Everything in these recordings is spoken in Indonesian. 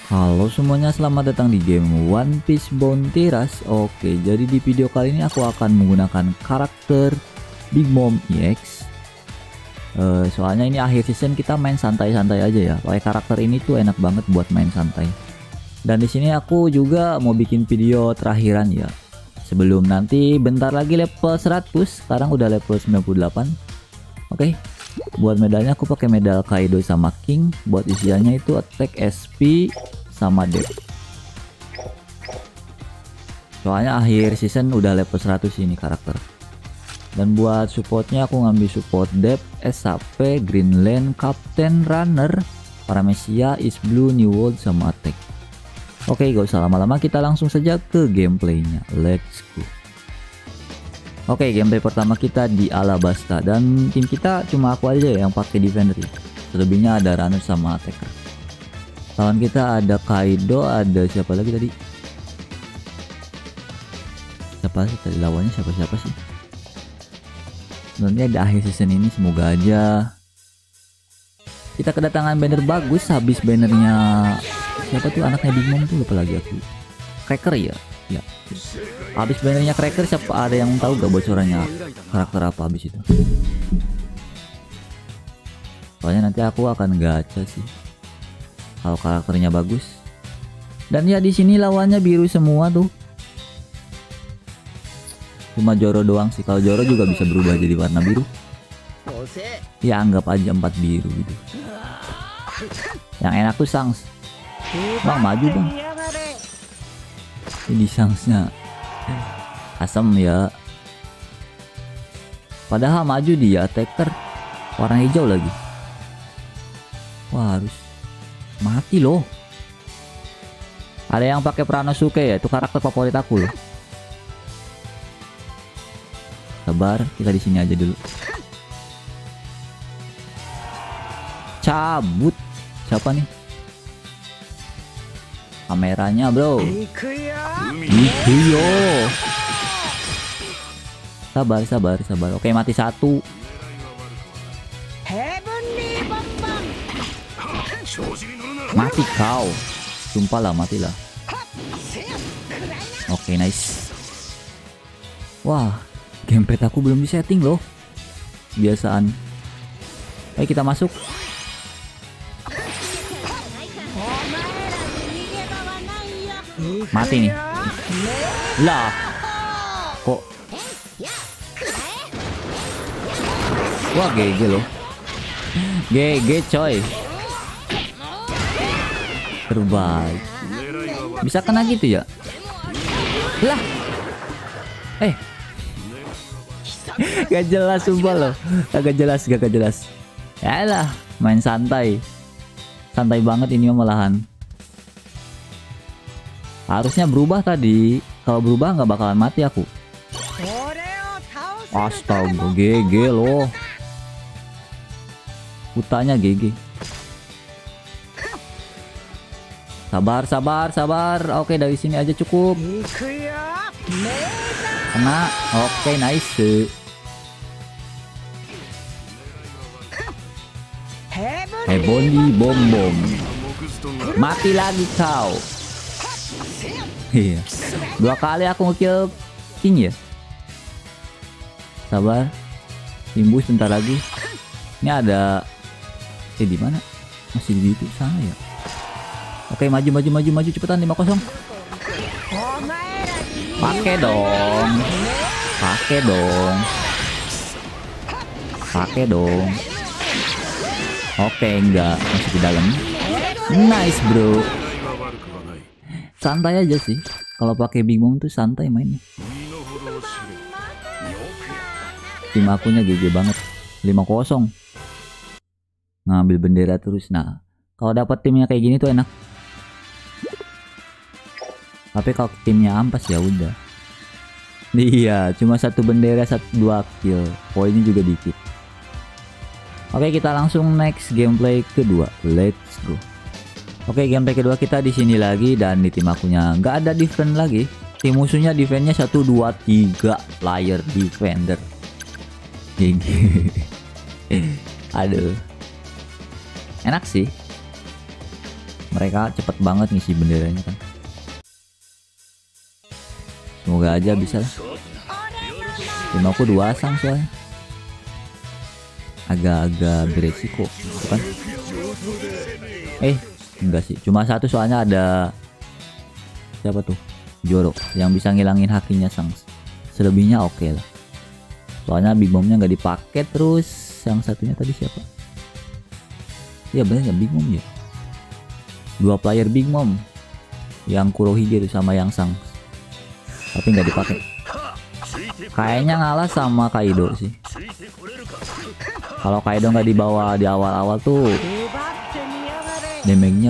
Halo semuanya, selamat datang di game One Piece Bounty Rush. Oke, jadi di video kali ini aku akan menggunakan karakter Big Mom EX. Soalnya ini akhir season, kita main santai-santai aja ya. Pakai karakter ini tuh enak banget buat main santai. Dan di sini aku juga mau bikin video terakhiran ya. Sebelum nanti bentar lagi level 100, sekarang udah level 98. Oke. Buat medalnya aku pakai medal Kaido sama King. Buat isiannya itu attack, SP sama dep. Soalnya akhir season udah level 100 ini karakter. Dan buat supportnya aku ngambil support dep, SAP, Greenland, Captain, Runner, Paramecia, East Blue, New World sama attack. Oke, gak usah lama-lama, kita langsung saja ke gameplaynya. Let's go. Oke, gameplay pertama kita di Alabasta dan tim kita cuma aku aja yang pakai defender. Selebihnya ada runner sama attacker. Lawan kita ada Kaido, ada siapa lagi tadi? Siapa sih tadi lawannya, siapa sih? Sebenarnya di akhir season ini semoga aja kita kedatangan banner bagus. Habis bannernya siapa tuh anaknya Big Mom tuh, lupa lagi aku. Cracker ya? Ya. Habis bannernya Cracker, siapa ada yang tahu gak bocorannya karakter apa habis itu? Soalnya nanti aku akan gacha sih kalau karakternya bagus. Dan ya di sini lawannya biru semua tuh. Cuma Zoro doang sih. Kalau Zoro juga bisa berubah jadi warna biru. Ya anggap aja 4 biru gitu. Yang enak tuh Shanks. Bang maju bang. Ini Shanksnya asem ya. Padahal maju dia attacker warna hijau lagi. Wah, harus mati loh. Ada yang pakai Pranosuke ya, itu karakter favorit aku loh. Sabar, kita di sini aja dulu. Cabut. Siapa nih? Kameranya bro. Ikuyo. Sabar. Oke, mati satu. Mati kau. Sumpah lah, matilah. Oke, nice. Wah, gamepad aku belum disetting loh. Biasaan. Ayo kita masuk. Mati nih. Lah. Kok. Wah, GG loh. GG coy. Terbaik. Bisa kena gitu ya? Lah. Gak jelas sumpah loh. Gak jelas. Yalah, main santai. Santai banget ini malahan. Harusnya berubah tadi. Kalau berubah nggak bakalan mati aku. Astaga, GG loh. Utanya GG. Sabar. Oke, dari sini aja cukup. Kena. Oke, nice. Bondi bom. Mati lagi kau. Iya. 2 kali aku nge-kill King ya. Sabar. Timbus bentar lagi. Ini ada di mana? Masih di itu sana ya. Oke, maju cepetan 5-0. Pakai dong. Oke, enggak, masih di dalam. Nice, bro. Santai aja sih. Kalau pakai Big Mom tuh santai mainnya. Tim akunya GG banget. 5-0. Ngambil bendera terus. Nah, kalau dapat timnya kayak gini tuh enak. Tapi kalau timnya ampas ya udah. Iya, cuma 1 bendera 2 kill. Poinnya juga dikit. Oke, kita langsung next gameplay kedua. Let's go. Oke, gameplay kedua kita di sini lagi dan di tim akunya nggak ada defense lagi. Tim musuhnya defense-nya 1 2 3 player defender. Aduh. Enak sih. Mereka cepet banget ngisi benderanya kan. Semoga aja bisa lah. Tim aku 2 sang soalnya. Agak-agak beresiko bukan? Enggak sih, cuma 1 soalnya ada siapa tuh? Joro yang bisa ngilangin hakinya sang. Selebihnya oke lah. Soalnya Big Momnya nggak dipakai. Terus yang satunya tadi siapa? Iya bener ya, Big Mom ya. 2 player Big Mom, yang Kurohige sama yang sang, tapi nggak dipakai. Kayaknya ngalah sama Kaido sih. Kalau Kaido nggak dibawa di awal-awal tuh damage-nya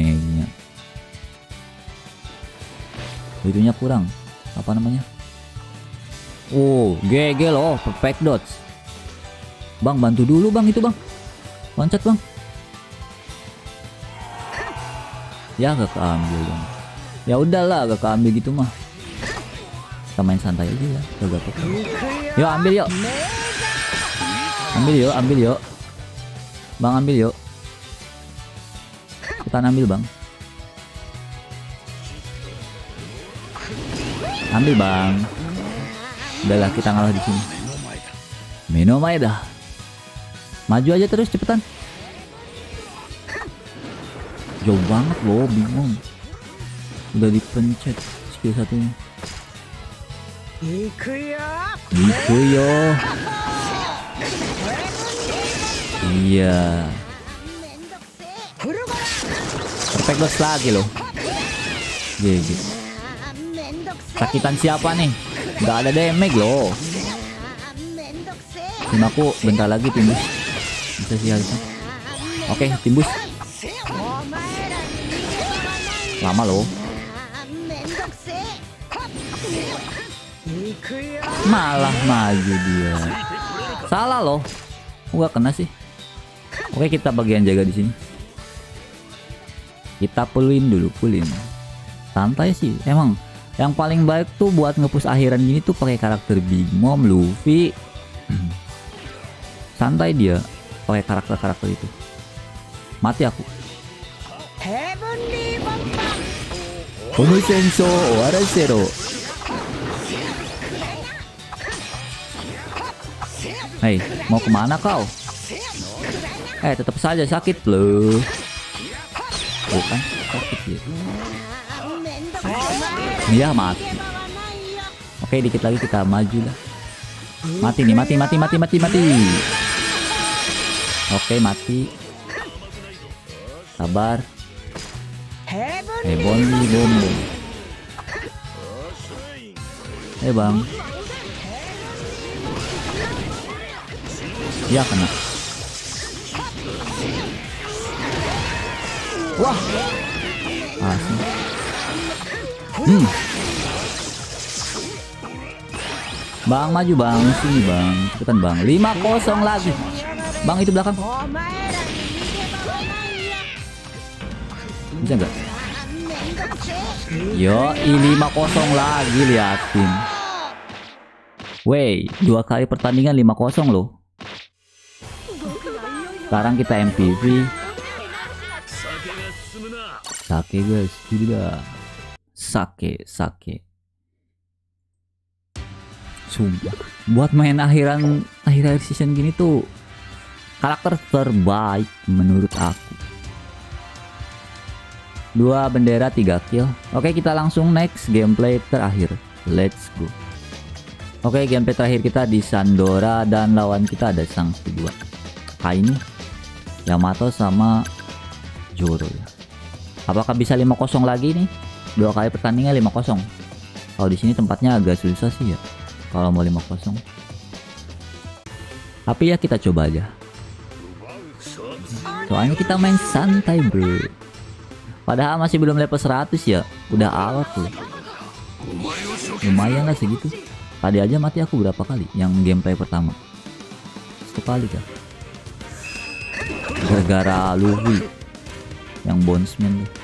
itunya kurang, apa namanya? Oh, GG loh, perfect dodge. Bang, bantu dulu bang itu bang. Loncat bang. Ya gak keambil bang. Ya udahlah, gak keambil gitu mah. Kita main santai aja ya. Gak apa-apa. Yuk ambil yuk. Ambil yuk. Bang ambil yuk. Kita ambil bang. Ambil bang. Udahlah kita ngalah di sini. Minomai dah. Maju aja terus cepetan. Jauh banget loh, bingung. Udah dipencet skill satunya. Iku yo. Iya. Perfect dodge lagi loh. GG. Sakitan siapa nih? Gak ada damage loh. Tim aku bentar lagi timbus. Bisa sih harusnya. Oke, timbus. Lama loh. Malah maju dia. Salah loh. Gak kena sih. Oke, kita bagian jaga di sini. Kita pulin dulu, pulin. Santai sih. Emang yang paling baik tuh buat ngepush akhiran gini tuh pakai karakter Big Mom, Luffy. Santai dia pakai karakter-karakter itu. Mati aku. Kono senso warasero. Hei, mau kemana kau? Tetap saja sakit loh. Bukan sakit ya. Iya mati. Oke, dikit lagi kita maju lah. Mati nih, mati. Oke, mati. Sabar. Heavenly Bomb. Bang. Ya kena. Wah. Asli. Bang maju bang, sini bang, cepetan bang. 5-0 lagi. Bang itu belakang. Bisa nggak? Yo, 5-0 lagi, liatin. Wey, 2 kali pertandingan 5-0 loh. Sekarang kita MVP. Sake guys, juga. Sake. Sumpah, buat main akhir season gini tuh karakter terbaik menurut aku. 2 bendera 3 kill. Oke, kita langsung next gameplay terakhir. Let's go. Oke, gameplay terakhir kita di Sandora dan lawan kita ada sang kedua. Ini Yamato sama Joro ya. Apakah bisa 5-0 lagi nih? 2 kali pertandingan 5-0. Kalau di sini tempatnya agak susah sih ya. Kalau mau 5-0. Tapi ya kita coba aja. Soalnya kita main santai bro. Padahal masih belum level 100 ya. Udah awal tuh. Lumayan lah segitu. Tadi aja mati aku berapa kali yang gameplay pertama? 1 kali kan. Gara-gara Luffy yang bondsman tuh.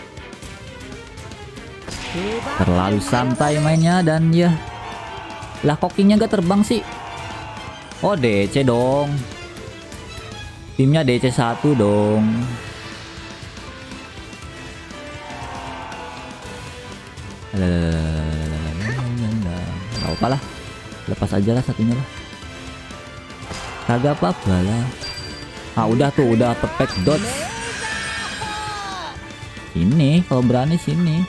Terlalu santai mainnya dan ya. Lah kokingnya gak terbang sih. Oh DC dong. Timnya DC 1 dong. Gak apa lah, lepas aja lah satunya lah, kagak apa-apa lah. Ah udah tuh, udah perfect dodge. Ini kalau berani sini,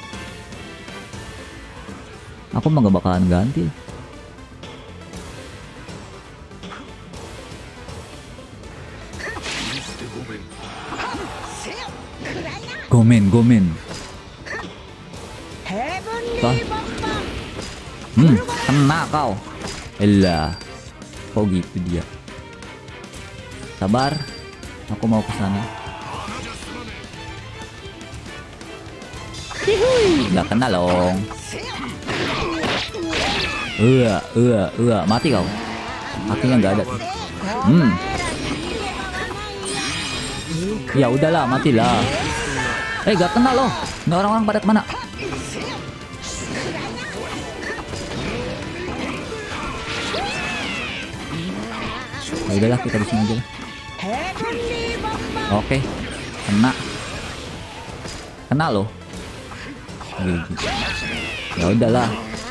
aku mah gak bakalan ganti. Gomen. Kena kau. Elah, kok gitu dia. Sabar, aku mau ke sana. Nggak kena dong. Mati kau. Kakinya nggak ada. Ya udahlah, matilah. Gak kena loh. Ini orang-orang pada kemana? Ya udahlah, kita di sini aja lah. Oke, kena loh. Ya udahlah.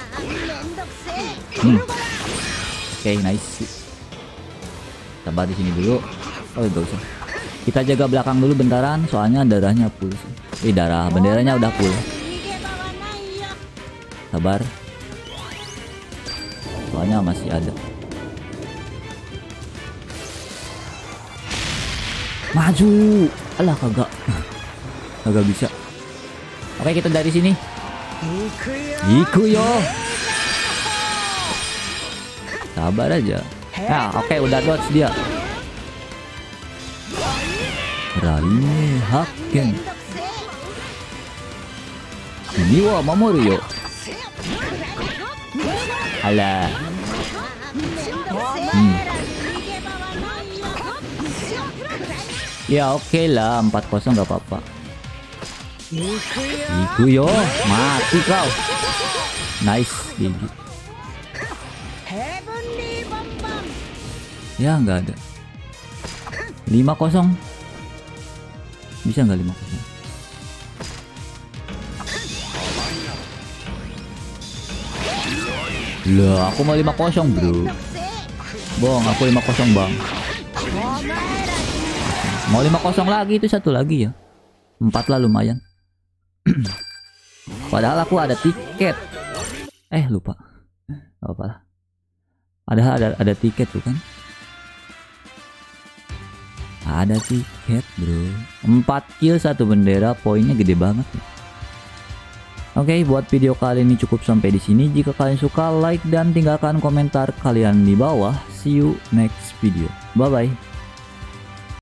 Oke, nice. Sabar di sini dulu. Oh, gak usah. Kita jaga belakang dulu bentaran, soalnya darahnya full sih. Darah benderanya udah full. Sabar. Soalnya masih ada. Maju. Alah, kagak bisa. Oke, kita dari sini. Ikuyo. Sabar aja. Nah, oke, udah dodge dia. Raine Hakken. Ini wa Mamoru yo. Alah. Ya oke lah, 4-0 gak apa-apa. Iku yo, mati kau. Nice, gigi. Ya nggak ada. 5-0. Bisa nggak 5-0? Lah, aku mau 5-0 bro. Bohong, aku 5-0 bang. Mau 5-0 lagi, itu satu lagi ya. 4 lah lumayan. Padahal aku ada tiket. Lupa. Gak apa lah. Ada tiket tuh kan. Ada tiket bro. 4 kill 1 bendera, poinnya gede banget. Oke, buat video kali ini cukup sampai di sini. Jika kalian suka, like dan tinggalkan komentar kalian di bawah. See you next video. Bye bye.